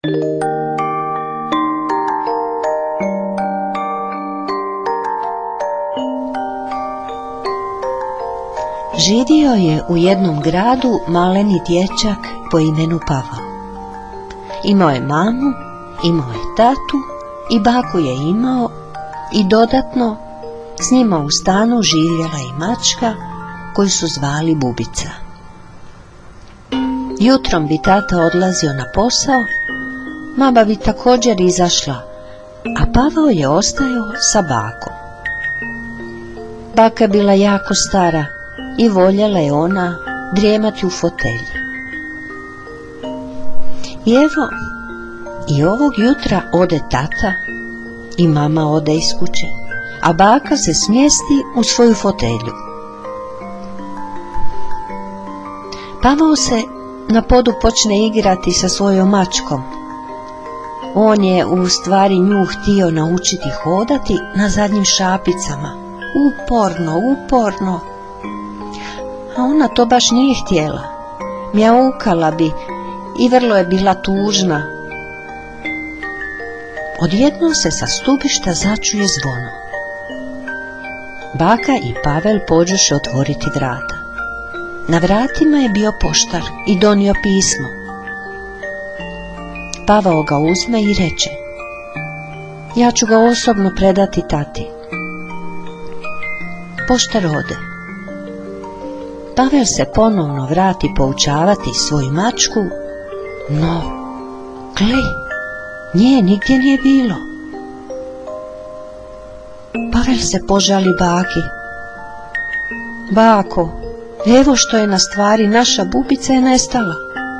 Živio je u jednom gradu maleni dječak po imenu Pavao. Imao je mamu, imao je tatu i baku je imao i dodatno s njima u stanu živjela i mačka koju su zvali Bubica. Jutrom bi tata odlazio na posao, mama bi također izašla, a Pavao je ostajao sa bakom. Baka je bila jako stara i voljela je ona drijemati u fotelji. I evo, i ovog jutra ode tata i mama ode iz kuće, a baka se smjesti u svoju fotelju. Pavao se na podu počne igrati sa svojom mačkom. On je u stvari nju htio naučiti hodati na zadnjim šapicama, uporno, a ona to baš nije htjela. Mjaukala bi i vrlo je bila tužna. Odjednom se sa stubišta začuje zvono. Baka i Pavel pođoše otvoriti vrata. Na vratima je bio poštar i donio pismo. Pavao ga uzme i reče: ja ću ga osobno predati tati. Poštar ode. Pavel se ponovno vrati poučavati svoju mačku, no, gle, nje nigdje nije bilo. Pavel se požali baki. Bako, evo što je na stvari, naša Bubica je nestala.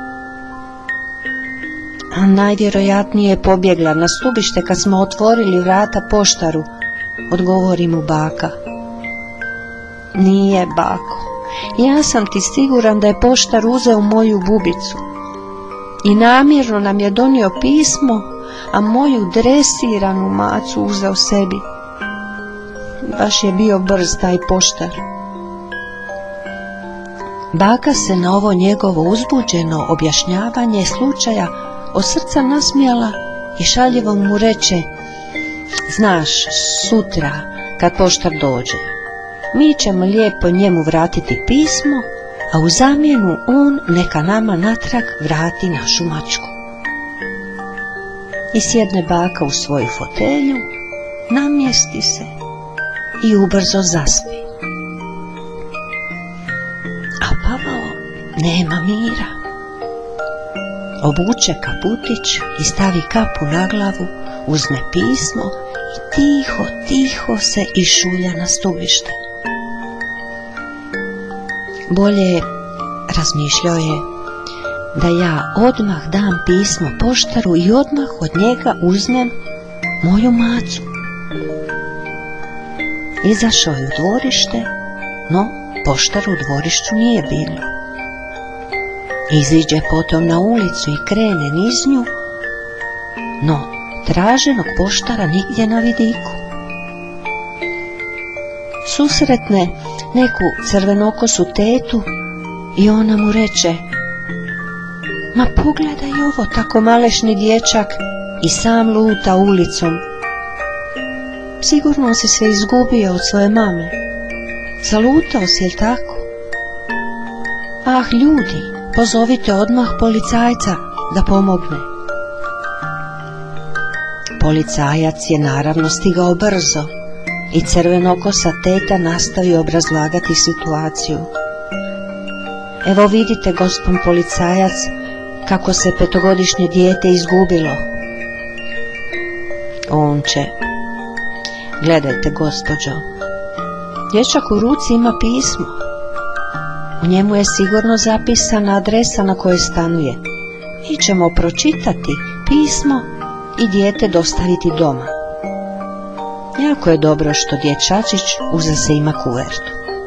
A najvjerojatnije je pobjegla na stubište kad smo otvorili vrata poštaru, odgovori mu baka. Nije, bako, ja sam ti siguran da je poštar uzeo moju Bubicu i namjerno nam je donio pismo, a moju dresiranu macu uzeo sebi. Baš je bio brz taj poštar. Baka se na ovo njegovo uzbuđeno objašnjavanje slučaja od srca nasmijala i šaljivo mu reče: znaš, sutra kad poštar dođe, mi ćemo lijepo njemu vratiti pismo, a u zamjenu on neka nama natrag vrati našu mačku. I sjedne baka u svoju fotelju, namjesti se i ubrzo zaspi. A Pavao nema mira. Obuče kaputić i stavi kapu na glavu, uzme pismo i tiho se išulja na stubište. Bolje, razmišljao je, da ja odmah dam pismo poštaru i odmah od njega uzmem moju macu. Izašao je u dvorište, no poštar u dvorištu nije bilo. Iziđe potom na ulicu i krene niz nju, no traženog poštara nigdje na vidiku. Susretne neku crvenokosu tetu i ona mu reče: ma pogledaj ovo, tako malešni dječak i sam luta ulicom. Sigurno si se izgubio od svoje mame. Zalutao si, jel tako? Ah, ljudi, pozovite odmah policajca da pomogne. Policajac je naravno stigao brzo i crvenokosa teta nastavi obrazlagati situaciju. Evo vidite, gospon policajac, kako se 5-godišnje dijete izgubilo. On će: gledajte, gospođo, dječak u ruci ima pismo. U njemu je sigurno zapisana adresa na kojoj stanuje. Mi ćemo pročitati pismo i dijete dostaviti doma. Jako je dobro što dječačić uza se ima kuvertu.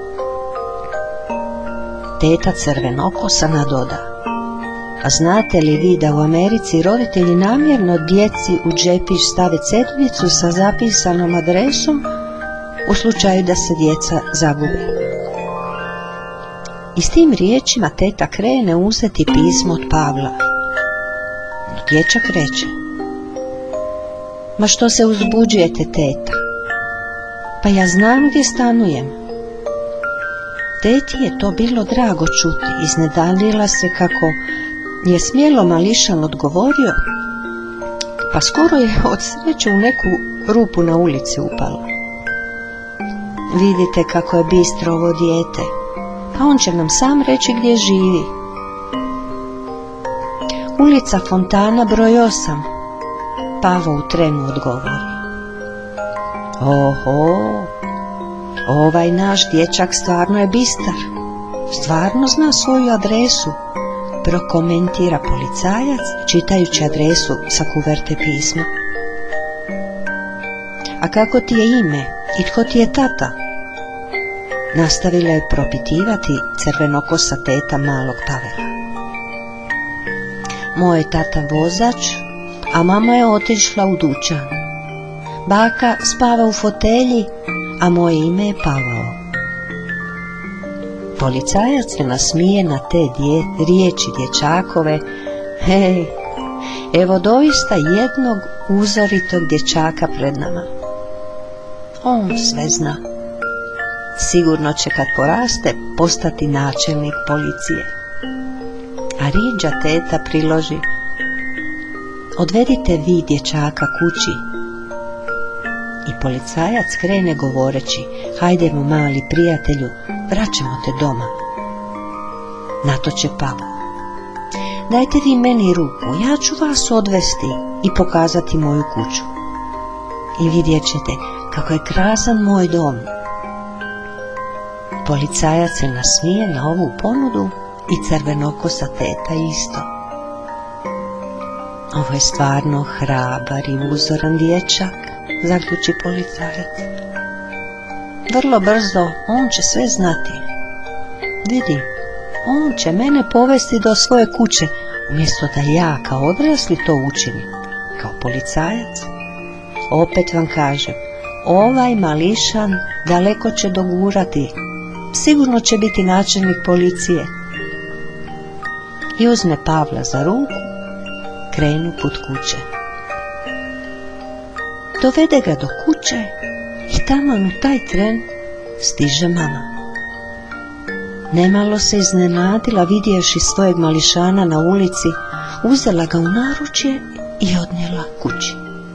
Teta crvenokosa nadoda: a znate li vi da u Americi roditelji namjerno djeci u džepić stave ceduljicu sa zapisanom adresom u slučaju da se djeca zagube? I s tim riječima teta krene uzeti pismo od Pavla. Dječak reče: Ma što se uzbuđujete, teta? Pa ja znam gdje stanujem. Teti je to bilo drago čuti, iznenadila se kako je smjelo mališan odgovorio, pa skoro je od sreće u neku rupu na ulici upala. Vidite kako je bistro ovo dijete, pa on će nam sam reći gdje živi. Ulica Fontana broj 8, Pavo u trenu odgovori. Oho, ovaj naš dječak stvarno je bistar, stvarno zna svoju adresu, prokomentira policajac čitajući adresu sa kuverte pisma. A kako ti je ime i tko ti je tata? Nastavila je propitivati crvenokosa teta malog Pavela. Moj je tata vozač, a mama je otišla u dućan. Baka spava u fotelji, a moje ime je Pavao. Policajac se nasmije na te riječi dječakove. Hej, evo doista jednog uzoritog dječaka pred nama. On sve zna. Sigurno će kad poraste postati načelnik policije. A riđa teta priloži: odvedite vi dječaka kući. I policajac krene govoreći: hajdemo mali prijatelju, vraćamo te doma. Na to će Pavo: dajte vi meni ruku, ja ću vas odvesti i pokazati moju kuću. I vidjet ćete kako je krasan moj dom. Policajac se nasmije na ovu ponudu i crvenokosa teta isto. Ovo je stvarno hrabar i uzoran dječak, zaključi policajac. Vrlo brzo on će sve znati. Vidi, on će mene povesti do svoje kuće, umjesto da ja kao odrasli to učinim, kao policajac. Opet vam kažem, ovaj mališan daleko će dogurati, sigurno će biti načelnik policije. I uzme Pavla za ruku, krenu put kuće. Dovede ga do kuće i taman u taj tren stiže mama. Nemalo se iznenadila vidjevši svojeg mališana na ulici, uzela ga u naručje i odnijela kući.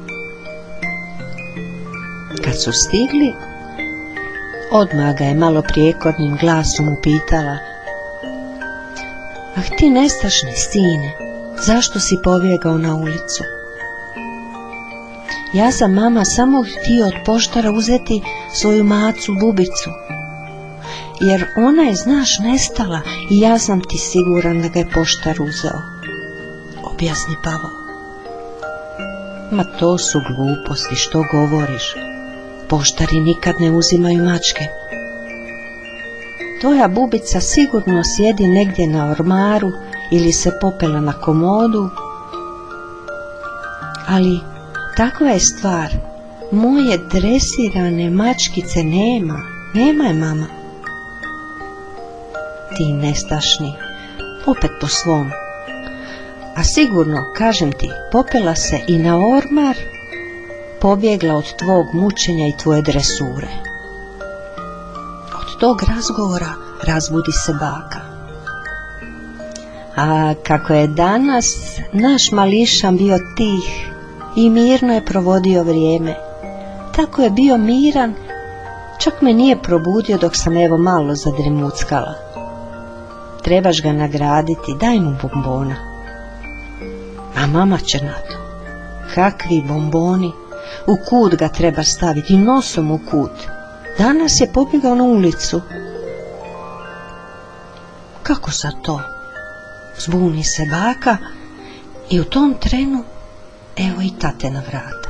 Kad su stigli, odmah ga je malo prijekornim glasom upitala: ah ti nestašni sine, zašto si pobjegao na ulicu? Ja sam, mama, samo htio od poštara uzeti svoju macu Bubicu, jer ona je, znaš, nestala i ja sam ti siguran da ga je poštar uzeo, objasni Pavo. Ma to su gluposti, što govoriš? Poštari nikad ne uzimaju mačke. Tvoja Bubica sigurno sjedi negdje na ormaru ili se popela na komodu, ali takva je stvar, moje dresirane mačkice nema je, mama. Ti nestašni, opet po svom. A sigurno, kažem ti, popela se i na ormar, pobjegla od tvog mučenja i tvoje dresure. Od tog razgovora razbudi se baka. A kako je danas naš mališan bio tih i mirno je provodio vrijeme, tako je bio miran, čak me nije probudio dok sam evo malo zadremuckala. Trebaš ga nagraditi, daj mu bombona. A mama će na to: kakvi bomboni, u kut ga treba staviti, nosom u kut. Danas je pobjegao na ulicu. Kako sad to? Zbuni se baka i u tom trenu evo i tate na vrata.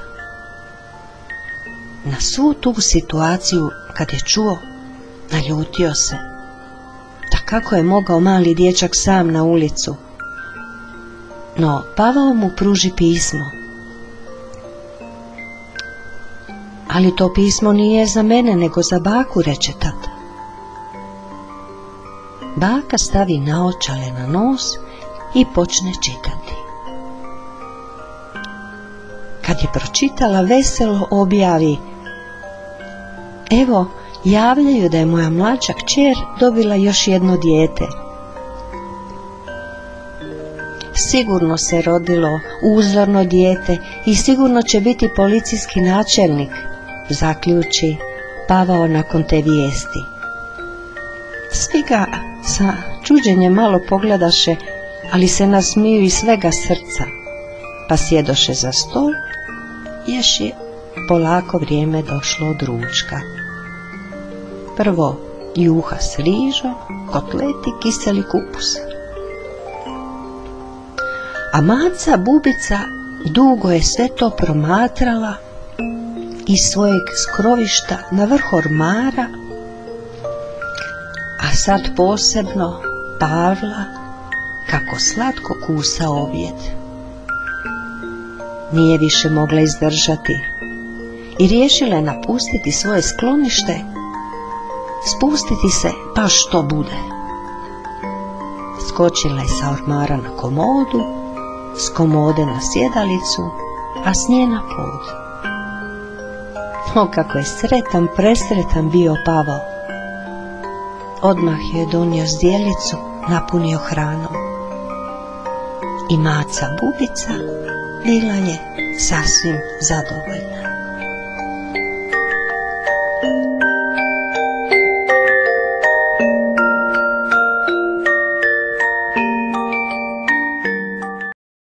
Na svu tu situaciju kad je čuo, naljutio se. Da kako je mogao mali dječak sam na ulicu? No Pavao mu pruži pismo. Ali to pismo nije za mene, nego za baku, reče tata. Baka stavi naočale na nos i počne čitati. kad je pročitala, veselo objavi: evo, javljaju da je moja mlađa kćer dobila još jedno dijete. Sigurno se rodilo uzorno dijete i sigurno će biti policijski načelnik, zaključi Pavao nakon te vijesti. Svi ga sa čuđenjem malo pogledaše, ali se nasmiju iz svega srca, pa sjedoše za stol, još je polako vrijeme došlo od ručka. Prvo juha s rižom, kotleti, kiseli kupus. A maca Bubica dugo je sve to promatrala iz svojeg skrovišta na vrh ormara, a sad posebno Pavla kako slatko kusa objed. Nije više mogla izdržati i riješila je napustiti svoje sklonište, spustiti se pa što bude. Skočila je sa ormara na komodu, s komode na sjedalicu, a s nje na pod. O, kako je sretan, presretan bio Pavao. Odmah je donio zdjelicu, napunio hranom. I maca Bubica bila je sasvim zadovoljna.